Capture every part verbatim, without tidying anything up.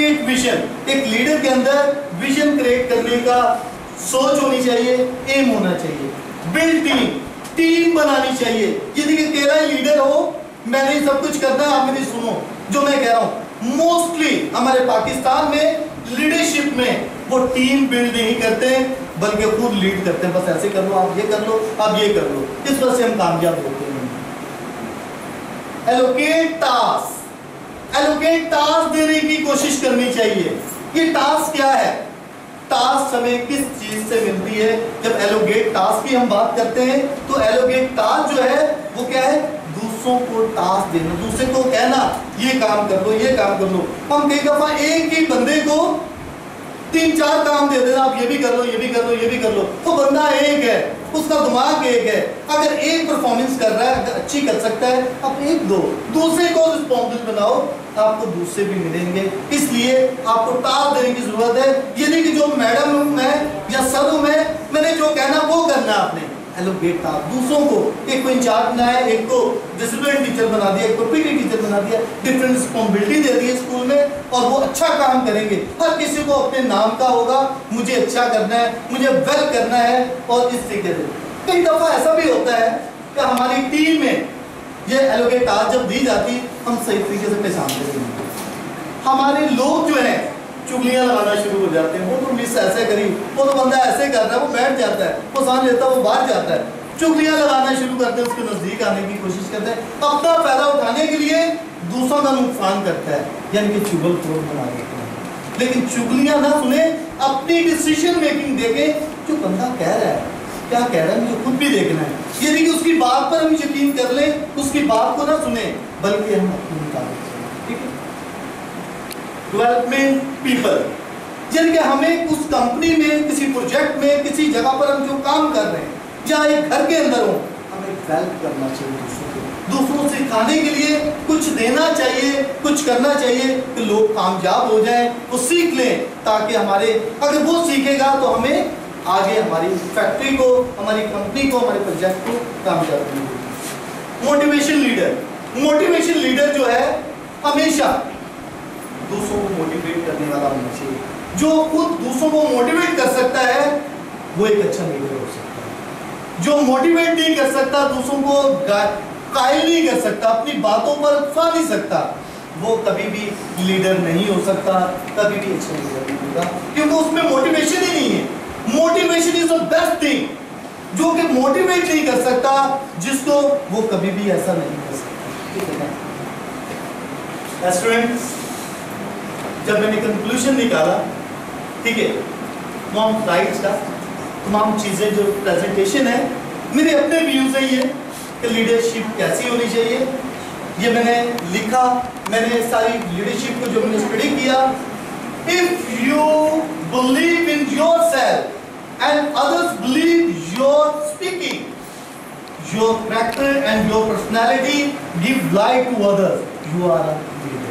Create vision, एक leader के अंदर विजन क्रिएट करने का सोच होनी चाहिए, एम होना चाहिए। बिल्ड टीम, टीम बनानी चाहिए। यदि अकेला ही लीडर हो, मैंने सब कुछ करना है, आप मेरी सुनो जो मैं कह रहा हूं। मोस्टली हमारे पाकिस्तान में लीडरशिप में वो टीम बिल्ड नहीं करते, बल्कि खुद लीड करते हैं। बस ऐसे कर लो, आप ये कर लो, आप ये कर लो, इस वजह से हम कामयाब होते हैं। एलोकेट टास्क, एलोकेट टास्क देने की कोशिश करनी चाहिए। ये टास्क क्या है? टास्क हमें किस चीज से मिलती है? जब एलोकेट टास्क की हम बात करते हैं तो एलोकेट टास्क जो है वो क्या है? दूसरों को टास्क देना, दूसरे को कहना ये काम कर लो, ये काम कर लो। हम कई दफा एक ही बंदे को तीन चार काम दे देना, आप ये भी कर लो, ये भी कर लो, ये भी कर लो। तो बंदा एक है, उसका दिमाग एक है, अगर एक परफॉर्मेंस कर रहा है, अगर अच्छी कर सकता है, आप एक दो, दूसरे को रिस्पॉन्सिबल बनाओ, आपको दूसरे भी मिलेंगे। इसलिए आपको टास्क देने की जरूरत है। ये नहीं कि जो मैडम हूं मैं या सर हूं मैं, मैंने जो कहना वो करना आपने। एलोकेट टास्क, दूसरों को, एक को इंचार्ज बनाया, एक को डिसिप्लिन टीचर बना दिया, एक को पीटी टीचर बना दिया, डिफरेंट रिस्पॉन्सिबिलिटी दे दी है स्कूल में, और वो अच्छा काम करेंगे। हर किसी को अपने नाम का होगा, मुझे अच्छा करना है, मुझे वेल करना है, और इस तरीके से। कई दफा ऐसा भी होता है कि हमारी टीम में ये एलोकेट टास्क जब दी जाती, हम सही तरीके से पहचानते हैं। हमारे लोग जो है चुगलियां लगाना शुरू हो जाते हैं, वो तो मिस ऐसे करी, वो तो बंदा ऐसे कर रहा है, वो बैठ जाता है, वो समझ लेता है, वो बाहर जाता है। चुगलियां लगाना शुरू करते हैं, उसके नजदीक आने की कोशिश करते हैं, अपना फायदा उठाने के लिए दूसरों का नुकसान करता है, यानी कि चुगलखोर बना देता है। लेकिन चुगलियां ना सुने, अपनी डिसीजन मेकिंग देखें। जो बंदा कह रहा है, क्या कह रहा है, मुझे खुद भी देखना है। यदि कि उसकी बात पर हम यकीन कर लें, उसकी बात को ना सुने, बल्कि हम अपनी मुताबिक चलें। ठीक है? डेवलपमेंट पीपल, यानी कि हमें उस कंपनी में, किसी प्रोजेक्ट में, किसी जगह पर हम जो काम कर रहे हैं, या एक घर के अंदर हो, हमें हेल्प करना चाहिए दूसरों को, दूसरों से खाने के लिए कुछ देना चाहिए, कुछ करना चाहिए कि लोग कामयाब हो जाएं, वो सीख लें, ताकि हमारे, अगर वो सीखेगा तो हमें आगे हमारी फैक्ट्री को, हमारी कंपनी को, हमारे प्रोजेक्ट को कामयाब करेंगे। मोटिवेशन लीडर, मोटिवेशन लीडर जो है हमेशा दूसरों को मोटिवेट करने वाला होना चाहिए। जो खुद दूसरों को मोटिवेट कर सकता है वो एक अच्छा लीडर हो सकता है। जो मोटिवेट नहीं कर सकता, दूसरों को कायल नहीं कर सकता, अपनी बातों पर उठा नहीं सकता, वो कभी भी लीडर नहीं हो सकता, कभी भी अच्छा लीडर नहीं होगा, क्योंकि उसमें मोटिवेशन ही नहीं है। Motivation is the best thing. जो कि मोटिवेट नहीं कर सकता, जिसको, वो कभी भी ऐसा नहीं कर सकता। ठीक है ना स्टूडेंट्स? जब मैंने कंक्लूजन निकाला, ठीक है, तमाम स्लाइड्स का, तमाम चीज़ें जो प्रेजेंटेशन है, मेरे अपने व्यूज है ये कि लीडरशिप कैसी होनी चाहिए, ये मैंने लिखा। मैंने सारी लीडरशिप को जो मैंने स्टडी किया, if you believe in yourself and others believe your speaking, your character and your personality give light to others, you are a leader.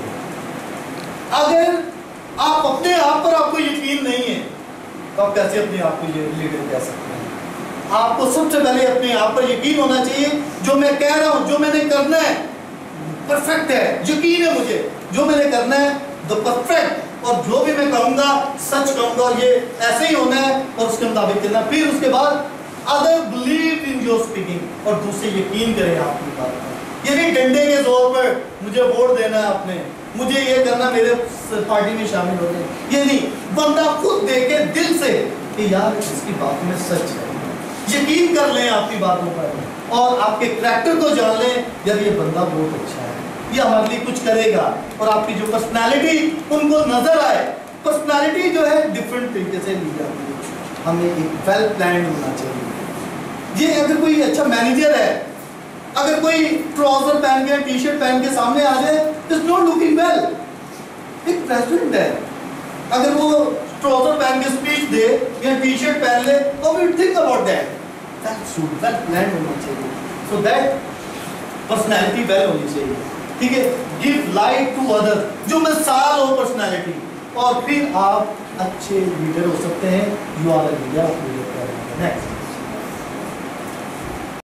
अगर आप अपने आप पर आपको यकीन नहीं है, तो आप कैसे अपने आप को लीडर कह सकते हैं? आपको सबसे पहले अपने आप पर यकीन होना चाहिए। जो मैं कह रहा हूं, जो मैंने करना है, परफेक्ट है, यकीन है मुझे, जो मैंने करना है द परफेक्ट, और जो भी मैं कहूंगा सच कहूंगा, ये ऐसे ही होना है, और उसके मुताबिक चलना। फिर उसके बाद other believe in your speaking, और दूसरे यकीन करें आपकी बात पर। ये नहीं डंडे के जोर पर मुझे वोट देना है आपने, मुझे ये करना, मेरे पार्टी में शामिल हो जाए, ये नहीं। बंदा खुद देखे दिल से कि यार इसकी बात में सच है, यकीन कर लें आपकी बातों पर, और आपके कैरेक्टर को जान लें, यार ये बंदा बहुत अच्छा है, ये हमारे लिए कुछ करेगा। और आपकी जो पर्सनालिटी उनको नजर आए, पर्सनालिटी जो है डिफरेंट तरीके से ली जाती है। हमें एक वेल प्लान होना चाहिए। ये अगर कोई अच्छा मैनेजर है, अगर कोई ट्राउजर पहन के, टी शर्ट पहन के सामने आ जाए, इट्स नॉट लुकिंग वेल। एक प्रेसिडेंट है, अगर वो ट्राउजर पहन के स्पीच दे या टी शर्ट पहन ले, तो we think about that, that should well plan होना चाहिए, सो दैट पर्सनैलिटी वेल होनी चाहिए। ठीक है, गिव लाइट टू अदर, जो मिसाल हो पर्सनैलिटी, और फिर आप अच्छे लीडर हो सकते हैं। You are a leader. Next